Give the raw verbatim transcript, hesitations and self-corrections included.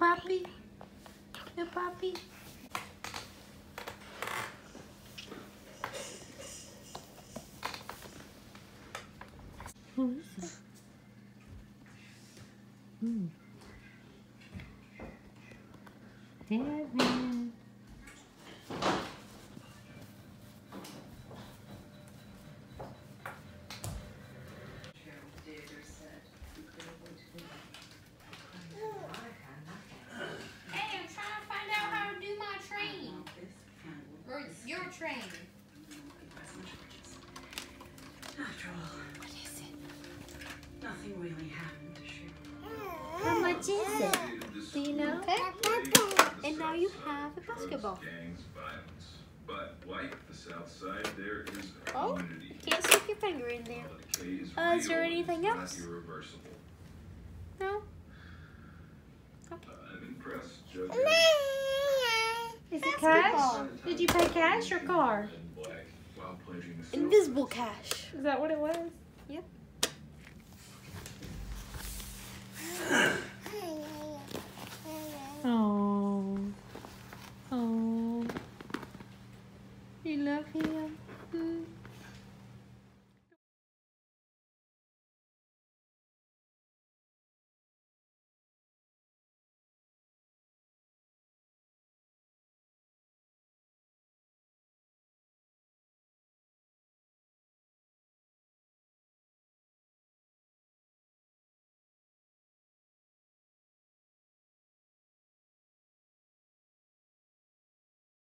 puppy? Your puppy? Who is it? Hmm. Devin. Hey, I'm trying to find out how to do my train. Or your train. After all, What is it? nothing really happened to shoot. How much is it? Do you know? And now you have a basketball. But like the South Side, there is a Oh, community. can't stick your finger in there. Uh, is there anything else? Irreversible. No? Okay. I'm impressed, Joker. Is it cash? Did you pay cash or card? Invisible cash. Is that what it was? Yep. Oh. Oh. You love him?